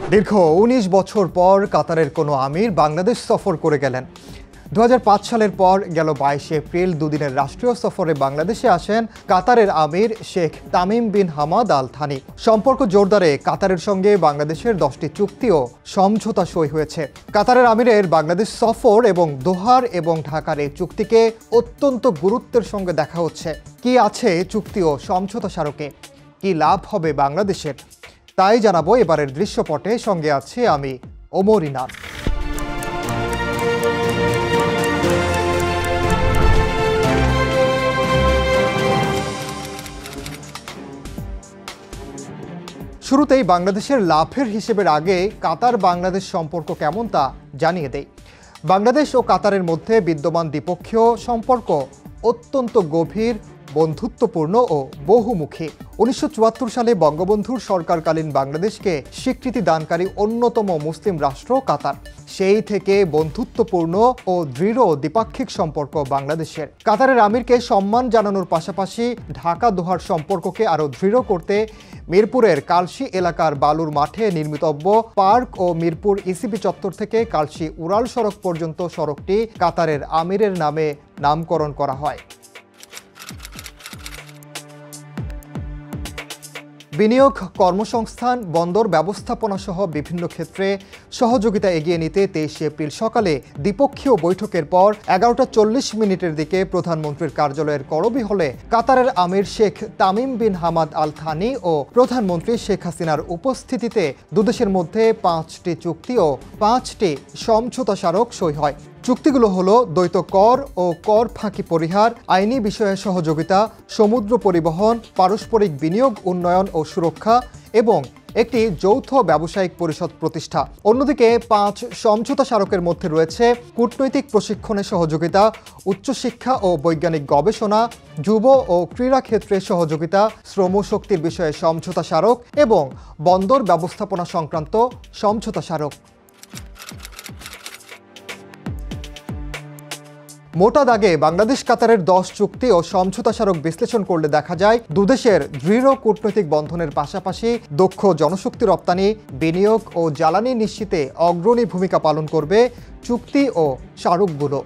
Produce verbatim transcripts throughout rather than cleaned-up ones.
দীর্ঘ উনিশ বছর পর কাতারের কোনো আমির বাংলাদেশ সফর করে গেলেন। দু হাজার পাঁচ সালের পর গেল বাইশে এপ্রিল দুদিনের রাষ্ট্রীয় সফরে বাংলাদেশে আসেন কাতারের আমির Sheikh Tamim bin Hamad Al Thani. সম্পর্ক জোরদারে কাতারের সঙ্গে বাংলাদেশের দশটি চুক্তি ও সমঝোতা সই হয়েছে। কাতারের আমিরের বাংলাদেশ সফর এবং দোহার এবং ঢাকার এই চুক্তিকে অত্যন্ত গুরুত্বের সঙ্গে দেখা হচ্ছে। কি আছে চুক্তি ও সমঝোতা স্মারকে, কি লাভ হবে বাংলাদেশের, তাই জানাবো এবারের দৃশ্যপটে। সঙ্গে আছে আমি ওমর ইনান। শুরুতেই বাংলাদেশের লাভের হিসেবের আগে কাতার বাংলাদেশ সম্পর্ক কেমন তা জানিয়ে দেই। বাংলাদেশ ও কাতারের মধ্যে বিদ্যমান দ্বিপক্ষীয় সম্পর্ক অত্যন্ত গভীর, বন্ধুত্বপূর্ণ ও বহুমুখী। উনিশশো চুয়াত্তর সালে বঙ্গবন্ধুর সরকারকালীন বাংলাদেশকে স্বীকৃতি দানকারী অন্যতম মুসলিম রাষ্ট্র কাতার। সেই থেকে বন্ধুত্বপূর্ণ ও দৃঢ় দ্বিপাক্ষিক সম্পর্ক বাংলাদেশের। কাতারের আমিরকে সম্মান জানানোর পাশাপাশি ঢাকা দোহার সম্পর্ককে আরও দৃঢ় করতে মিরপুরের কালশী এলাকার বালুর মাঠে নির্মিতব্য পার্ক ও মিরপুর ইসিবি চত্বর থেকে কালশী উড়াল সড়ক পর্যন্ত সড়কটি কাতারের আমিরের নামে নামকরণ করা হয়। বিনিয়োগ, কর্মসংস্থান, বন্দর ব্যবস্থাপনা সহ বিভিন্ন ক্ষেত্রে সহযোগিতা এগিয়ে নিতে তেইশে এপ্রিল সকালে দ্বিপক্ষীয় বৈঠকের পর এগারোটা চল্লিশ মিনিটের দিকে প্রধানমন্ত্রীর কার্যালয়ের করবি হলে কাতারের আমির Sheikh Tamim bin Hamad Al Thani ও প্রধানমন্ত্রী শেখ হাসিনার উপস্থিতিতে দুদেশের মধ্যে পাঁচটি চুক্তি ও পাঁচটি সমঝোতা স্মারক সই হয়। চুক্তিগুলো হলো দ্বৈত কর ও কর ফাঁকি পরিহার, আইনি বিষয়ে সহযোগিতা, সমুদ্র পরিবহন, পারস্পরিক বিনিয়োগ উন্নয়ন ও সুরক্ষা এবং একটি যৌথ ব্যবসায়িক পরিষদ প্রতিষ্ঠা। অন্যদিকে পাঁচ সমঝোতা স্মারকের মধ্যে রয়েছে কূটনৈতিক প্রশিক্ষণে সহযোগিতা, উচ্চশিক্ষা ও বৈজ্ঞানিক গবেষণা, যুব ও ক্রীড়া ক্ষেত্রে সহযোগিতা, শ্রমশক্তির বিষয়ে সমঝোতা স্মারক এবং বন্দর ব্যবস্থাপনা সংক্রান্ত সমঝোতা স্মারক। মোটা দাগে বাংলাদেশ কাতারের দশ চুক্তি ও সমঝোতা স্মারক বিশ্লেষণ করলে দেখা যায় দুদেশের দৃঢ় কূটনৈতিক বন্ধনের পাশাপাশি দক্ষ জনশক্তি রপ্তানি, বিনিয়োগ ও জ্বালানি নিশ্চিতে অগ্রণী ভূমিকা পালন করবে চুক্তি ও স্মারকগুলো।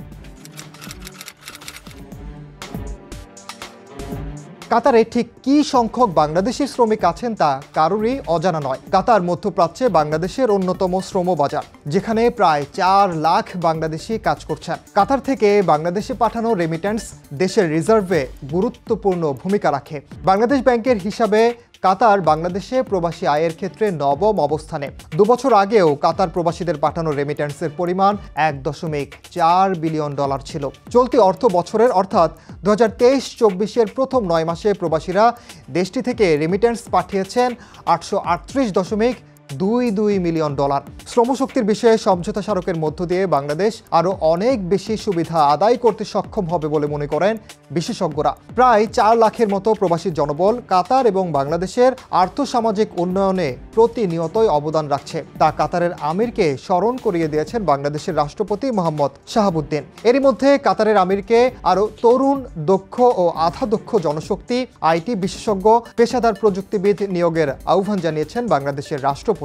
কাতারে ঠিক কী সংখ্যক বাংলাদেশি শ্রমিক আছেন তা কারোরই অজানা নয়। কাতার মধ্যপ্রাচ্যে বাংলাদেশের অন্যতম শ্রম বাজার, যেখানে প্রায় চার লাখ বাংলাদেশি কাজ করছেন। কাতার থেকে বাংলাদেশে পাঠানো রেমিট্যান্স দেশের রিজার্ভে গুরুত্বপূর্ণ ভূমিকা রাখে। বাংলাদেশ ব্যাংকের হিসাবে কাতার বাংলাদেশে প্রবাসী আয়ের ক্ষেত্রে নবম অবস্থানে। দুবছর আগেও কাতার প্রবাসীদের পাঠানো রেমিট্যান্সের পরিমাণ এক দশমিক চার বিলিয়ন ডলার ছিল। চলতি অর্থ বছরের অর্থাৎ দু হাজার তেইশ চব্বিশের প্রথম নয় মাসে প্রবাসীরা দেশটি থেকে রেমিট্যান্স পাঠিয়েছেন আটশো আটত্রিশ দশমিক দুই দুই মিলিয়ন ডলার। শ্রমশক্তির বিষয়ে সমঝোতা স্মারকের মধ্য দিয়ে বাংলাদেশ আরও অনেক বেশি সুবিধা আদায় করতে সক্ষম হবে বলে মনে করেন বিশেষজ্ঞরা। প্রায় চার লাখের মতো প্রবাসী জনবল কাতার এবং বাংলাদেশের আর্থসামাজিক উন্নয়নে প্রতিনিয়তই অবদান রাখছে, তা কাতারের আমিরকে স্মরণ করিয়ে দিয়েছেন বাংলাদেশের রাষ্ট্রপতি মোহাম্মদ শাহাবুদ্দিন। এরই মধ্যে কাতারের আমিরকে আরও তরুণ, দক্ষ ও আধা দক্ষ জনশক্তি, আইটি বিশেষজ্ঞ, পেশাদার প্রযুক্তিবিদ নিয়োগের আহ্বান জানিয়েছেন বাংলাদেশের রাষ্ট্রপতি।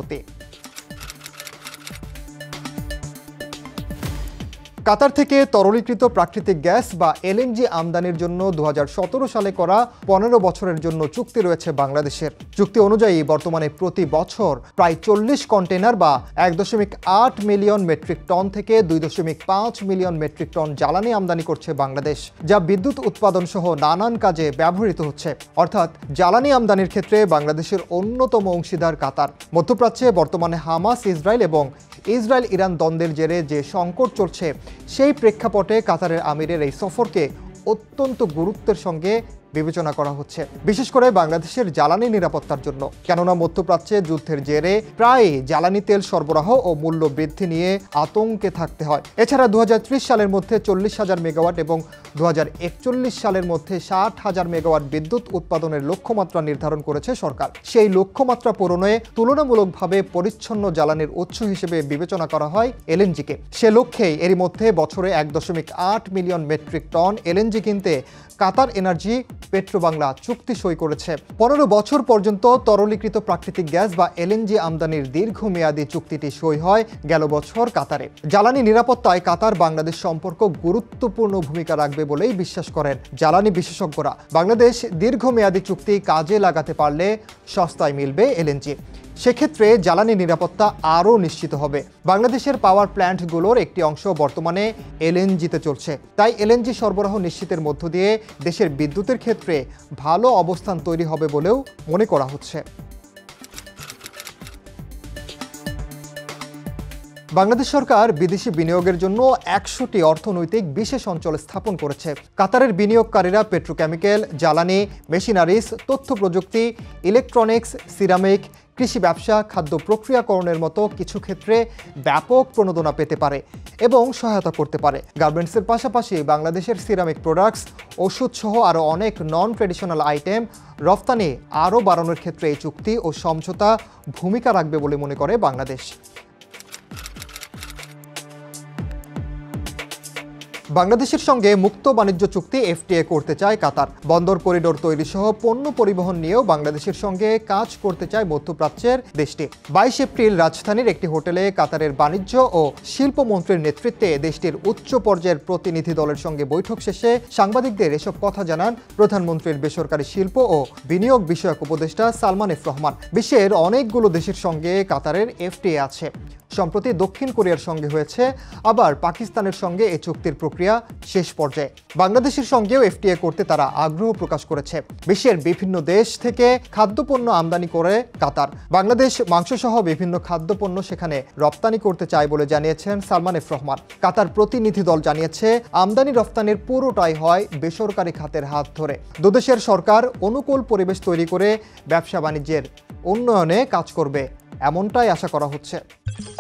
কাতার থেকে তরলীকৃত প্রাকৃতিক গ্যাস বা এলএনজি আমদানির জন্য দু হাজার সতেরো সালে করা পনেরো বছরের জন্য চুক্তি রয়েছে বাংলাদেশের। চুক্তি অনুযায়ী বর্তমানে প্রতি বছর প্রায় চল্লিশ কন্টেনার বা এক দশমিক আট মিলিয়ন মেট্রিক টন থেকে দুই দশমিক পাঁচ মিলিয়ন মেট্রিক টন জ্বালানি আমদানি করছে বাংলাদেশ, যা বিদ্যুৎ উৎপাদন সহ নানান কাজে ব্যবহৃত হচ্ছে। অর্থাৎ জ্বালানি আমদানির ক্ষেত্রে বাংলাদেশের অন্যতম অংশীদার কাতার। মধ্যপ্রাচ্যে বর্তমানে হামাস ইসরায়েল এবং ইসরায়েল ইরান দ্বন্দ্বের জেরে যে সংকট চলছে, সেই প্রেক্ষাপটে কাতারের আমিরের এই সফরকে অত্যন্ত গুরুত্বের সঙ্গে বিবেচনা করা হচ্ছে, বিশেষ করে বাংলাদেশের জ্বালানি নিরাপত্তার জন্য। কেননা মধ্যপ্রাচ্যে যুদ্ধের জেরে প্রায় জ্বালানি তেল সরবরাহ ও মূল্য বৃদ্ধি নিয়ে আতঙ্কে থাকতে হয়। এছাড়া দু হাজার ত্রিশ সালের মধ্যে চল্লিশ হাজার মেগাওয়াট এবং দু হাজার একচল্লিশ সালের মধ্যে ষাট হাজার মেগাওয়াট বিদ্যুৎ উৎপাদনের লক্ষ্যমাত্রা নির্ধারণ করেছে সরকার। সেই লক্ষ্যমাত্রা পূরণে তুলনামূলকভাবে পরিচ্ছন্ন জ্বালানির উৎস হিসেবে বিবেচনা করা হয় এলএনজিকে। সে লক্ষ্যেই এরই মধ্যে বছরে এক দশমিক আট মিলিয়ন মেট্রিক টন এলএনজি কিনতে কাতার এনার্জি পেট্রোবাংলা চুক্তি সই করেছে। পনেরো বছর পর্যন্ত তরলীকৃত প্রাকৃতিক গ্যাস বা এলএনজি আমদানির দীর্ঘমেয়াদী চুক্তিটি সই হয় গেল বছর কাতারে। জ্বালানি নিরাপত্তায় কাতার বাংলাদেশ সম্পর্ক গুরুত্বপূর্ণ ভূমিকা রাখবে বলেই বিশ্বাস করেন জ্বালানি বিশেষজ্ঞরা। বাংলাদেশ দীর্ঘমেয়াদী চুক্তি কাজে লাগাতে পারলে সস্তায় মিলবে এলএনজি। সেক্ষেত্রে জ্বালানি নিরাপত্তা আরও নিশ্চিত হবে। বাংলাদেশের পাওয়ার প্ল্যান্টগুলোর একটি অংশ বর্তমানে এলএনজিতে চলছে, তাই এলএনজি সরবরাহ নিশ্চিতের মধ্য দিয়ে দেশের বিদ্যুতের ক্ষেত্রে ভালো অবস্থান তৈরি হবে বলেও মনে করা হচ্ছে। বাংলাদেশ সরকার বিদেশি বিনিয়োগের জন্য একশোটি অর্থনৈতিক বিশেষ অঞ্চল স্থাপন করেছে। কাতারের বিনিয়োগকারীরা পেট্রোকেমিক্যাল, জ্বালানি, মেশিনারিজ, তথ্য প্রযুক্তি, ইলেকট্রনিক্স, সিরামিক, কৃষি ব্যবসা, খাদ্য প্রক্রিয়াকরণের মতো কিছু ক্ষেত্রে ব্যাপক প্রণোদনা পেতে পারে এবং সহায়তা করতে পারে। গার্মেন্টসের পাশাপাশি বাংলাদেশের সিরামিক প্রোডাক্টস, ওষুধসহ আরও অনেক নন ট্রেডিশনাল আইটেম রফতানি আরও বাড়ানোর ক্ষেত্রে এই চুক্তি ও সমঝোতা ভূমিকা রাখবে বলে মনে করে বাংলাদেশ। বাংলাদেশের সঙ্গে মুক্ত বাণিজ্য চুক্তি এফটিএ করতে চায় কাতার। বন্দর করিডোর তৈরি সহ পণ্য পরিবহন নিয়েও বাংলাদেশের সঙ্গে কাজ করতে চায় মধ্যপ্রাচ্যের দেশটি। বাইশ এপ্রিল রাজধানীর একটি হোটেলে কাতারের বাণিজ্য ও শিল্পমন্ত্রীর নেতৃত্বে দেশটির উচ্চ পর্যায়ের প্রতিনিধি দলের সঙ্গে বৈঠক শেষে সাংবাদিকদের এসব কথা জানান প্রধানমন্ত্রীর বেসরকারি শিল্প ও বিনিয়োগ বিষয়ক উপদেষ্টা সালমান এফ রহমান। বিশ্বের অনেকগুলো দেশের সঙ্গে কাতারের এফটিএ আছে। সম্প্রতি দক্ষিণ কোরিয়ার সঙ্গে হয়েছে, আবার পাকিস্তানের সঙ্গে এই চুক্তির প্রক্রিয়া শেষ পর্যায়ে। বাংলাদেশের সঙ্গেও এফটিএ করতে তারা আগ্রহ প্রকাশ করেছে। বিশ্বের বিভিন্ন দেশ থেকে খাদ্যপণ্য আমদানি করে কাতার। বাংলাদেশ মাংসসহ বিভিন্ন খাদ্যপণ্য সেখানে রপ্তানি করতে চায় বলে জানিয়েছেন সালমান এফ রহমান। কাতার প্রতিনিধি দল জানিয়েছে, আমদানি রপ্তানির পুরোটাই হয় বেসরকারি খাতের হাত ধরে। দুদেশের সরকার অনুকূল পরিবেশ তৈরি করে ব্যবসা বাণিজ্যের উন্নয়নে কাজ করবে, এমনটাই আশা করা হচ্ছে।